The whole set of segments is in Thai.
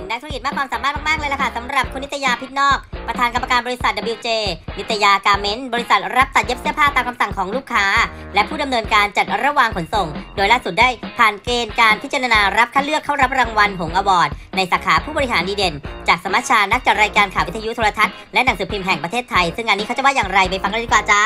นักธุรกิจมากความสามารถมากๆเลยล่ะค่ะสำหรับคุณนิตยาพิษนอกประธานกรรมการบริษัท WJ นิตยาการเมนต์บริษัทรับตัดเย็บเสื้อผ้าตามคำสั่งของลูกค้าและผู้ดำเนินการจัดระวางขนส่งโดยล่าสุดได้ผ่านเกณฑ์การพิจารณารับคัดเลือกเข้ารับรางวัลหงส์อวอร์ดในสาขาผู้บริหารดีเด่นจากสมัชชานักจัดรายการข่าววิทยุโทรทัศน์และหนังสือพิมพ์แห่งประเทศไทยซึ่งงานนี้เขาจะว่าอย่างไรไปฟังกันดีกว่าจ้า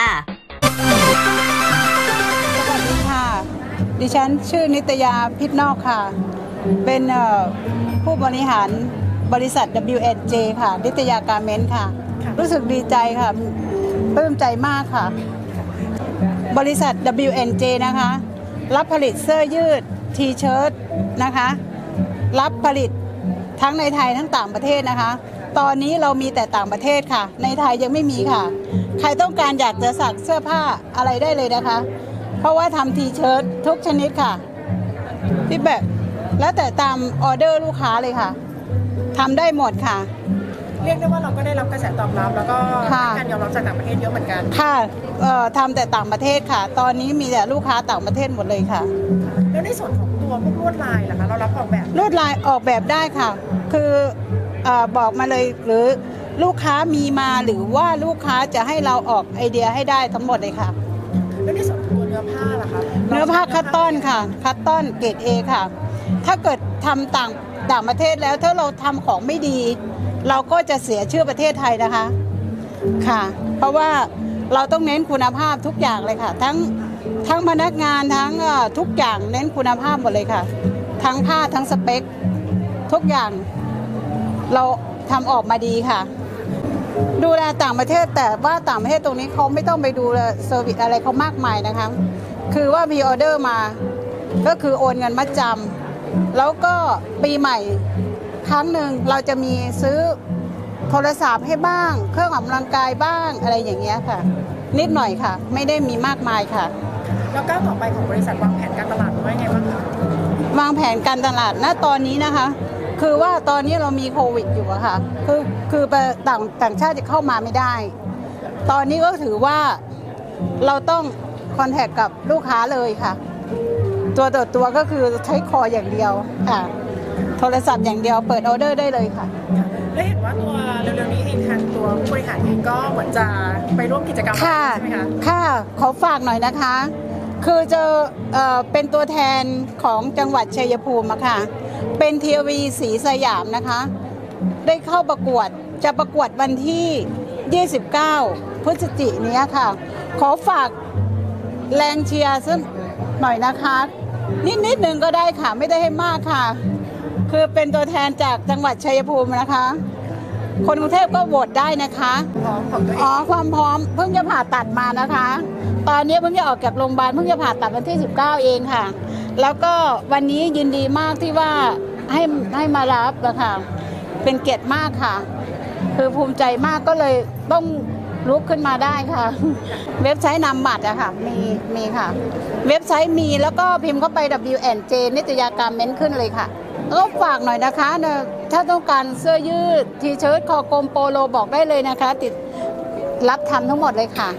สวัสดีค่ะดิฉันชื่อนิตยาพิษนอกค่ะเป็นผู้บริหารบริษัท WJ ค่ะนิตยาการเมนต์ค่ะรู้สึกดีใจค่ะปลื้มใจมากค่ะบริษัท WJ นะคะรับผลิตเสื้อยืดทีเชิ้ตนะคะรับผลิตทั้งในไทยทั้งต่างประเทศนะคะตอนนี้เรามีแต่ต่างประเทศค่ะในไทยยังไม่มีค่ะใครต้องการอยากจะสั่งเสื้อผ้าอะไรได้เลยนะคะเพราะว่าทำทีเชิ้ตทุกชนิดค่ะที่แบบแล้วแต่ตามออเดอร์ลูกค้าเลยค่ะทำได้หมดค่ะเรียกได้ว่าเราก็ได้รับกระแสตอบรับแล้วก็การยอมรับจากต่างประเทศเยอะเหมือนกันค่ะทำแต่ต่างประเทศค่ะตอนนี้มีแต่ลูกค้าต่างประเทศหมดเลยค่ะแล้วในส่วนของตัวพวกลวดลายล่ะคะเรารับออกแบบลวดลายออกแบบได้ค่ะคือบอกมาเลยหรือลูกค้ามีมาหรือว่าลูกค้าจะให้เราออกไอเดียให้ได้ทั้งหมดเลยค่ะแล้วในส่วนของตัวเนื้อผ้าล่ะคะเนื้อผ้าคัตตอนค่ะคัตตอนเกรด A ค่ะถ้าเกิดทำต่างประเทศแล้วถ้าเราทำของไม่ดีเราก็จะเสียชื่อประเทศไทยนะคะค่ะเพราะว่าเราต้องเน้นคุณภาพทุกอย่างเลยค่ะทั้งพนักงานทั้งทุกอย่างเน้นคุณภาพหมดเลยค่ะทั้งผ้าทั้งสเปคทุกอย่างเราทำออกมาดีค่ะดูแลต่างประเทศแต่ว่าต่างประเทศตรงนี้เขาไม่ต้องไปดูเซอร์วิสอะไรเขามากมายนะคะคือว่ามีออเดอร์มาก็คือโอนเงินมัดจำแล้วก็ปีใหม่ครั้งหนึ่งเราจะมีซื้อโทรศัพท์ให้บ้างเครื่องออกกำลังกายบ้างอะไรอย่างเงี้ยค่ะนิดหน่อยค่ะไม่ได้มีมากมายค่ะแล้วก้าวต่อไปของบริษัทวางแผนการตลาดไว้ไงบ้างคะวางแผนการตลาดณตอนนี้นะคะคือว่าตอนนี้เรามีโควิดอยู่อะค่ะคือต่างชาติจะเข้ามาไม่ได้ตอนนี้ก็ถือว่าเราต้องคอนแทคกับลูกค้าเลยค่ะตัวต่อตัวก็คือใช้คออย่างเดียวค่ะโทรศัพท์อย่างเดียวเปิดออเดอร์ได้เลยค่ะได้เห็นว่าตัวเร็วๆนี้เองทางตัวผู้บริหารเองก็เหมือนจะไปร่วมกิจกรรมใช่ไหมคะค่ะขอฝากหน่อยนะคะคือจะเป็นตัวแทนของจังหวัดชัยภูมิค่ะเป็นทีวีสีสยามนะคะได้เข้าประกวดจะประกวดวันที่29พฤศจิกายนนี้ค่ะขอฝากแรงเชียร์สักหน่อยนะคะนิดนึงก็ได้ค่ะไม่ได้ให้มากค่ะคือเป็นตัวแทนจากจังหวัดชัยภูมินะคะคนกรุงเทพก็โหวตได้นะคะความพร้อมเพิ่งจะผ่าตัดมานะคะตอนนี้เพิ่งจะออกจากโรงพยาบาลเพิ่งจะผ่าตัดวันที่19เองค่ะแล้วก็วันนี้ยินดีมากที่ว่าให้มารับนะคะเป็นเกียรติมากค่ะคือภูมิใจมากก็เลยต้องลุกขึ้นมาได้ค่ะเว็บไซต์นำบัตรอะค่ะมีค่ะเว็บไซต์มีแล้วก็พิมพ์เข้าไป WJ นิตยาการเมนต์ขึ้นเลยค่ะก็ฝากหน่อยนะคะถ้าต้องการเสื้อยืดทีเชิ้ตคอกลมโปโลบอกได้เลยนะคะติดรับทำทั้งหมดเลยค่ะ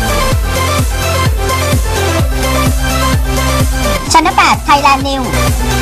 ชั้น 8 Thailand News